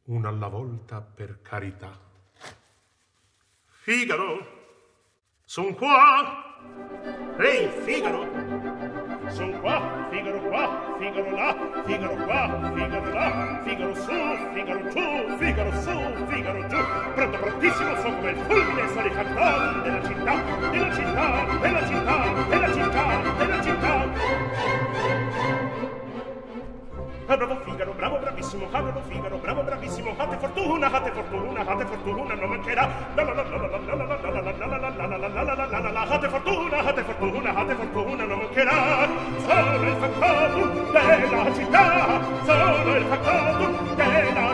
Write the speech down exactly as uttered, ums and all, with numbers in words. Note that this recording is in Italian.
una alla volta per carità. Figaro, son qua. Ehi, Figaro, son qua. Figaro qua, Figaro là, Figaro qua, Figaro là, Figaro su, Figaro giù, Figaro su, Figaro giù. Pronto, prontissimo, so come il fulmine sale cantare della città, della città, della città, della città, della città. Ah, bravo Figaro, bravo bravissimo, ah, bravo Figaro, bravo bravissimo, fate fortuna, fate fortuna, fate fortuna, non mancherà. La la la la la la la la la la la la la la la la la la, fate fortuna, fate fortuna, fate fortuna, non mancherà. Sono il fattato della città, sono il fattato della